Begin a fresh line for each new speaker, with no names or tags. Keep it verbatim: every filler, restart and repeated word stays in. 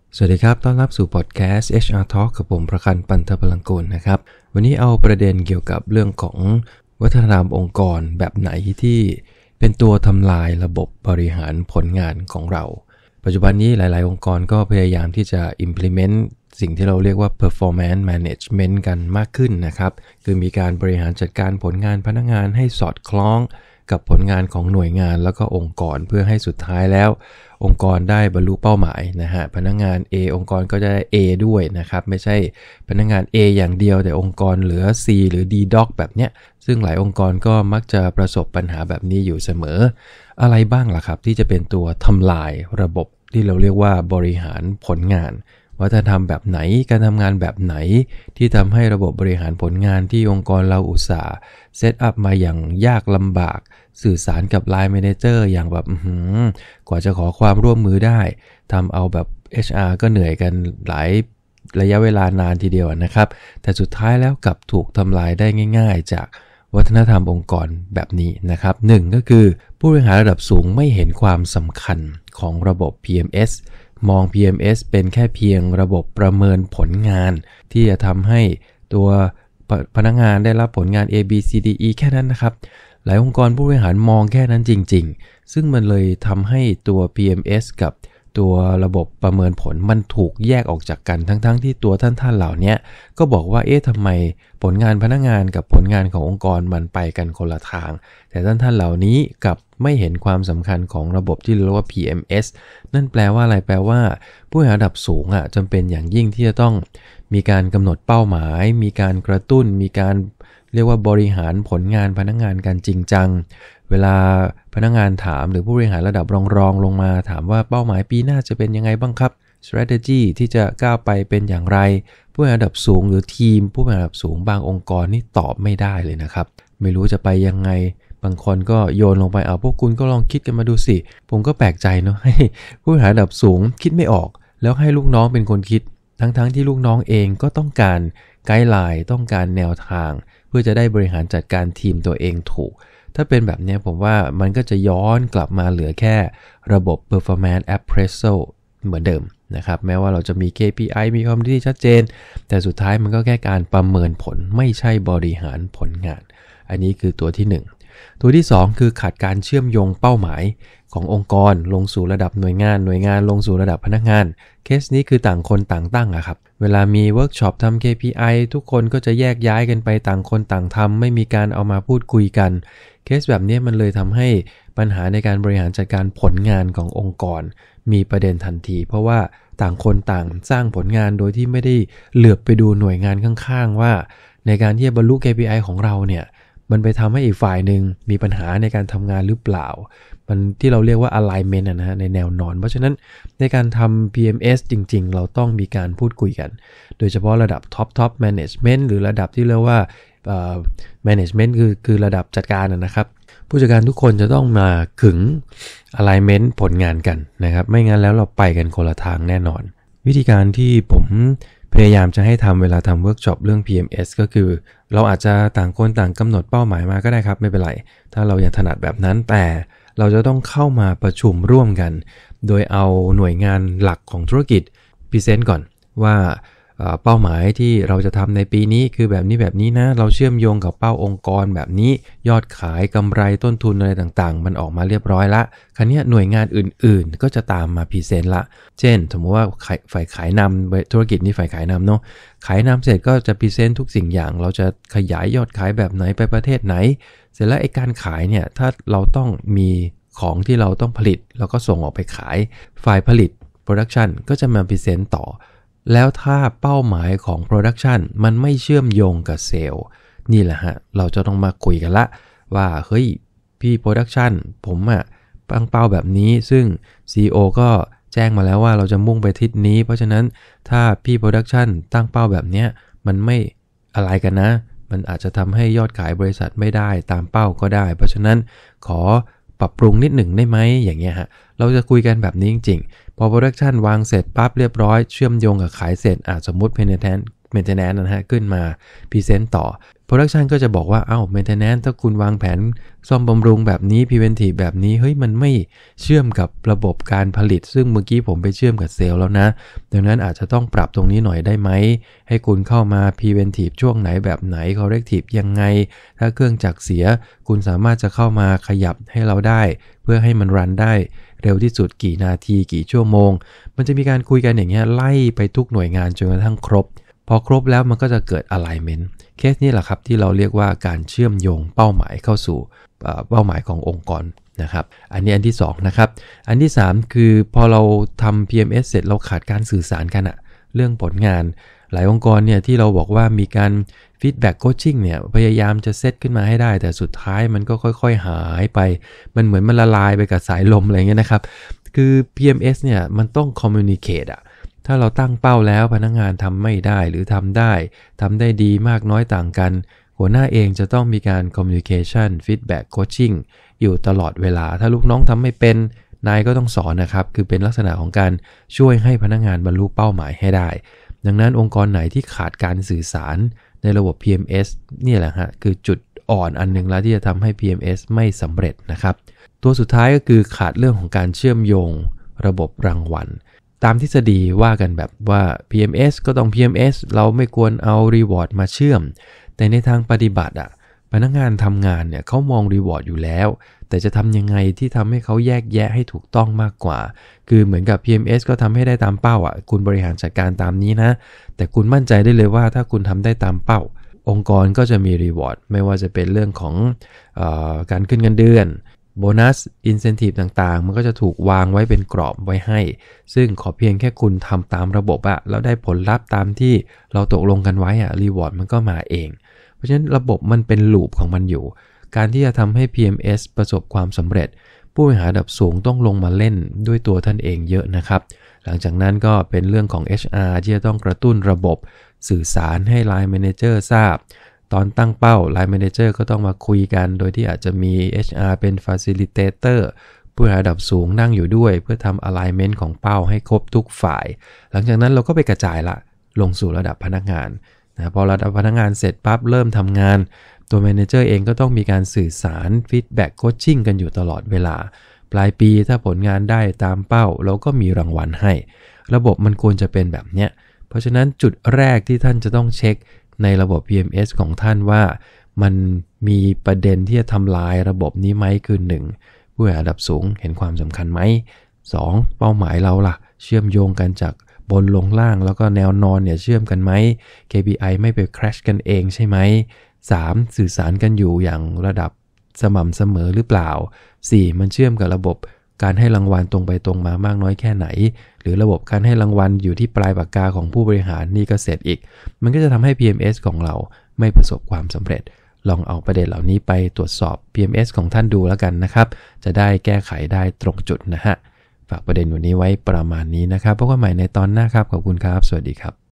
สวัสดีครับต้อนรับสู่พอดแคสต์ เอช อาร์ Talk กับผมประกันปันทพลังกุลนะครับวันนี้เอาประเด็นเกี่ยวกับเรื่องของวัฒนธรรมองค์กรแบบไหนที่เป็นตัวทำลายระบบบริหารผลงานของเราปัจจุบันนี้หลายๆองค์กรก็พยายามที่จะ implement สิ่งที่เราเรียกว่า performance management กันมากขึ้นนะครับคือมีการบริหารจัดการผลงานพนักงานให้สอดคล้องกับผลงานของหน่วยงานแล้วก็องค์กรเพื่อให้สุดท้ายแล้วองค์กรได้บรรลุเป้าหมายนะฮะพนักงาน A องค์กรก็จะได้ A ด้วยนะครับไม่ใช่พนักงาน A อย่างเดียวแต่องค์กรเหลือ C หรือ D Doc แบบเนี้ยซึ่งหลายองค์กรก็มักจะประสบปัญหาแบบนี้อยู่เสมออะไรบ้างล่ะครับที่จะเป็นตัวทำลายระบบที่เราเรียกว่าบริหารผลงานวัฒนธรรมแบบไหนการทำงานแบบไหนที่ทำให้ระบบบริหารผลงานที่องค์กรเราอุตส่าห์เซตอัพมาอย่างยากลำบากสื่อสารกับ ไลน์ Manager อย่างแบบกว่าจะขอความร่วมมือได้ทำเอาแบบ เอช อาร์ ก็เหนื่อยกันหลายระยะเวลานานทีเดียวนะครับแต่สุดท้ายแล้วกลับถูกทำลายได้ง่ายๆจากวัฒนธรรมองค์กรแบบนี้นะครับหนึ่งก็คือผู้บริหารระดับสูงไม่เห็นความสำคัญของระบบ พี เอ็ม เอส มอง พี เอ็ม เอส เป็นแค่เพียงระบบประเมินผลงานที่จะทำให้ตัวพนักงานได้รับผลงาน A B C D E แค่นั้นนะครับหลายองค์กรผู้บริหารมองแค่นั้นจริงๆซึ่งมันเลยทำให้ตัว พี เอ็ม เอส กับตัวระบบประเมินผลมันถูกแยกออกจากกันทั้งๆที่ตัวท่านๆเหล่านี้ก็บอกว่าเอ๊ะทำไมผลงานพนักงานกับผลงานขององค์กรมันไปกันคนละทางแต่ท่านๆเหล่านี้กับไม่เห็นความสำคัญของระบบที่เรียกว่า พี เอ็ม เอส นั่นแปลว่าอะไรแปลว่าผู้บริหารระดับสูงอ่ะจำเป็นอย่างยิ่งที่จะต้องมีการกำหนดเป้าหมายมีการกระตุ้นมีการเรียกว่าบริหารผลงานพนักงานกันจริงจังเวลาพนักงานถามหรือผู้บริหารระดับรองๆลงมาถามว่าเป้าหมายปีหน้าจะเป็นยังไงบ้างครับ strategy ที่จะก้าวไปเป็นอย่างไรผู้บริหารระดับสูงหรือทีมผู้บริหารระดับสูงบางองค์กรนี่ตอบไม่ได้เลยนะครับไม่รู้จะไปยังไงบางคนก็โยนลงไปเอาพวกคุณก็ลองคิดกันมาดูสิผมก็แปลกใจเนาะให้ผู้บริหารระดับสูงคิดไม่ออกแล้วให้ลูกน้องเป็นคนคิดทั้งๆที่ลูกน้องเองก็ต้องการไกด์ไลน์ต้องการแนวทางเพื่อจะได้บริหารจัดการทีมตัวเองถูกถ้าเป็นแบบนี้ผมว่ามันก็จะย้อนกลับมาเหลือแค่ระบบ performance appraisal เหมือนเดิมนะครับแม้ว่าเราจะมี เค พี ไอ มีความที่ชัดเจนแต่สุดท้ายมันก็แค่การประเมินผลไม่ใช่บริหารผลงานอันนี้คือตัวที่หนึ่งตัวที่สองคือขาดการเชื่อมโยงเป้าหมายขององค์กรลงสู่ระดับหน่วยงานหน่วยงานลงสู่ระดับพนักงานเคสนี้คือต่างคนต่างตั้งอะครับเวลามีเวิร์กช็อปทำ เค พี ไอ ทุกคนก็จะแยกย้ายกันไปต่างคนต่างทำไม่มีการเอามาพูดคุยกันเคสแบบนี้มันเลยทำให้ปัญหาในการบริหารจัดการผลงานขององค์กรมีประเด็นทันทีเพราะว่าต่างคนต่างสร้างผลงานโดยที่ไม่ได้เหลือบไปดูหน่วยงานข้างๆว่าในการที่จะบรรลุ เค พี ไอ ของเราเนี่ยมันไปทำให้อีกฝ่ายหนึ่งมีปัญหาในการทำงานหรือเปล่ามันที่เราเรียกว่า alignment นะฮะในแนวนอนเพราะฉะนั้นในการทำ พี เอ็ม เอส จริงๆเราต้องมีการพูดคุยกันโดยเฉพาะระดับ top top management หรือระดับที่เรียกว่าเอ่อ management คือคือระดับจัดการนะครับผู้จัดการทุกคนจะต้องมาขึง alignment ผลงานกันนะครับไม่งั้นแล้วเราไปกันคนละทางแน่นอนวิธีการที่ผมพยายามจะให้ทำเวลาทำเวิร์กช็อปเรื่อง พี เอ็ม เอส ก็คือเราอาจจะต่างคนต่างกำหนดเป้าหมายมาก็ได้ครับไม่เป็นไรถ้าเรายังถนัดแบบนั้นแต่เราจะต้องเข้ามาประชุมร่วมกันโดยเอาหน่วยงานหลักของธุรกิจพรีเซนต์ก่อนว่าเป้าหมายที่เราจะทำในปีนี้คือแบบนี้แบบนี้นะเราเชื่อมโยงกับเป้าองค์กรแบบนี้ยอดขายกำไรต้นทุนอะไรต่างๆมันออกมาเรียบร้อยละคราวนี้หน่วยงานอื่นๆก็จะตามมาพรีเซนต์ละเช่นสมมติว่าฝ่ายขายนำธุรกิจนี้ฝ่ายขายนำเนาะขายนำเสร็จก็จะพรีเซนต์ทุกสิ่งอย่างเราจะขยายยอดขายแบบไหนไปประเทศไหนเสร็จแล้วไอ้การขายเนี่ยถ้าเราต้องมีของที่เราต้องผลิตแล้วก็ส่งออกไปขายฝ่ายผลิต Production ก็จะมาพรีเซนต์ต่อแล้วถ้าเป้าหมายของ Production มันไม่เชื่อมโยงกับเซลล์นี่แหละฮะเราจะต้องมาคุยกันละว่าเฮ้ยพี่ Production ผมอะตั้งเป้าแบบนี้ซึ่ง ซี อี โอ ก็แจ้งมาแล้วว่าเราจะมุ่งไปทิศนี้เพราะฉะนั้นถ้าพี่ Production ตั้งเป้าแบบเนี้ยมันไม่อะไรกันนะมันอาจจะทำให้ยอดขายบริษัทไม่ได้ตามเป้าก็ได้เพราะฉะนั้นขอปรับปรุงนิดหนึ่งได้ไหมอย่างเงี้ยฮะเราจะคุยกันแบบนี้จริงๆพอ Production วางเสร็จปั๊บเรียบร้อยเชื่อมโยงกับขายเสร็จอาจสมมุติ Penetrance maintenance นะฮะขึ้นมาพรีเซนต์ต่อ production ก็จะบอกว่าเอ้า maintenance ถ้าคุณวางแผนซ่อมบำรุงแบบนี้ preventive แบบนี้เฮ้ยมันไม่เชื่อมกับระบบการผลิตซึ่งเมื่อกี้ผมไปเชื่อมกับเซลล์แล้วนะดังนั้นอาจจะต้องปรับตรงนี้หน่อยได้ไหมให้คุณเข้ามา preventive ช่วงไหนแบบไหน corrective ยังไงถ้าเครื่องจักรเสียคุณสามารถจะเข้ามาขยับให้เราได้เพื่อให้มันรันได้เร็วที่สุดกี่นาทีกี่ชั่วโมงมันจะมีการคุยกันอย่างเงี้ยไล่ไปทุกหน่วยงานจนกระทั่งครบพอครบแล้วมันก็จะเกิด alignment เคสนี้แหละครับที่เราเรียกว่าการเชื่อมโยงเป้าหมายเข้าสู่เป้าหมายขององค์กรนะครับอันนี้อันที่สองนะครับอันที่สามคือพอเราทำ พี เอ็ม เอส เสร็จเราขาดการสื่อสารกันอะเรื่องผลงานหลายองค์กรเนี่ยที่เราบอกว่ามีการ feedback coaching เนี่ยพยายามจะเซตขึ้นมาให้ได้แต่สุดท้ายมันก็ค่อยๆหายไปมันเหมือนมันละลายไปกับสายลมอะไรเงี้ยนะครับคือ พี เอ็ม เอส เนี่ยมันต้อง communicate อะถ้าเราตั้งเป้าแล้วพนักงานทำไม่ได้หรือทำได้ทำได้ดีมากน้อยต่างกันหัวหน้าเองจะต้องมีการ communication feedback coaching อยู่ตลอดเวลาถ้าลูกน้องทำไม่เป็นนายก็ต้องสอนนะครับคือเป็นลักษณะของการช่วยให้พนักงานบรรลุเป้าหมายให้ได้ดังนั้นองค์กรไหนที่ขาดการสื่อสารในระบบ พี เอ็ม เอส นี่แหละฮะคือจุดอ่อนอันนึงแล้วที่จะทำให้ พี เอ็ม เอส ไม่สำเร็จนะครับตัวสุดท้ายก็คือขาดเรื่องของการเชื่อมโยงระบบรางวัลตามทฤษฎีว่ากันแบบว่า พี เอ็ม เอส ก็ต้อง พี เอ็ม เอส เราไม่ควรเอา reward มาเชื่อมแต่ในทางปฏิบัติอ่ะพนักงานทำงานเนี่ยเขามอง reward อยู่แล้วแต่จะทำยังไงที่ทำให้เขาแยกแยะให้ถูกต้องมากกว่าคือเหมือนกับ พี เอ็ม เอส ก็ทำให้ได้ตามเป้าอ่ะคุณบริหารจัดการตามนี้นะแต่คุณมั่นใจได้เลยว่าถ้าคุณทำได้ตามเป้าองค์กรก็จะมี reward ไม่ว่าจะเป็นเรื่องของเอ่อการขึ้นเงินเดือนโบนัส incentive ต่างๆมันก็จะถูกวางไว้เป็นกรอบไว้ให้ซึ่งขอเพียงแค่คุณทำตามระบบอะแล้วได้ผลลัพธ์ตามที่เราตกลงกันไว้อะรีวอร์ดมันก็มาเองเพราะฉะนั้นระบบมันเป็นลูปของมันอยู่การที่จะทำให้ พี เอ็ม เอส ประสบความสำเร็จผู้บริหารระดับสูงต้องลงมาเล่นด้วยตัวท่านเองเยอะนะครับหลังจากนั้นก็เป็นเรื่องของ เอช อาร์ ที่จะต้องกระตุ้นระบบสื่อสารให้ Line Manager ทราบตอนตั้งเป้า Line Manager ก็ต้องมาคุยกันโดยที่อาจจะมี เอช อาร์ เป็น Facilitator ผู้บริหารระดับสูงนั่งอยู่ด้วยเพื่อทำ alignment ของเป้าให้ครบทุกฝ่ายหลังจากนั้นเราก็ไปกระจายละลงสู่ระดับพนักงานนะพอระดับพนักงานเสร็จปั๊บเริ่มทำงานตัว Manager เองก็ต้องมีการสื่อสาร Feedback Coaching กันอยู่ตลอดเวลาปลายปีถ้าผลงานได้ตามเป้าเราก็มีรางวัลให้ระบบมันควรจะเป็นแบบเนี้ยเพราะฉะนั้นจุดแรกที่ท่านจะต้องเช็คในระบบ พี เอ็ม เอส ของท่านว่ามันมีประเด็นที่จะทำลายระบบนี้ไหมคือหนึ่งผู้บริหารระดับสูงเห็นความสำคัญไหมสองเป้าหมายเราล่ะเชื่อมโยงกันจากบนลงล่างแล้วก็แนวนอนเนี่ยเชื่อมกันไหม เค พี ไอ ไม่ไปคราชกันเองใช่ไหมสามสื่อสารกันอยู่อย่างระดับสม่ำเสมอหรือเปล่าสี่มันเชื่อมกับระบบการให้รางวัลตรงไปตรงมามากน้อยแค่ไหนหรือระบบการให้รางวัลอยู่ที่ปลายปากกาของผู้บริหารนี่ก็เสร็จอีกมันก็จะทำให้ พี เอ็ม เอส ของเราไม่ประสบความสำเร็จลองเอาประเด็นเหล่านี้ไปตรวจสอบ พี เอ็ม เอส ของท่านดูแล้วกันนะครับจะได้แก้ไขได้ตรงจุดนะฮะฝากประเด็นวันนี้ไว้ประมาณนี้นะครับพบกันใหม่ในตอนหน้าครับขอบคุณครับสวัสดีครับ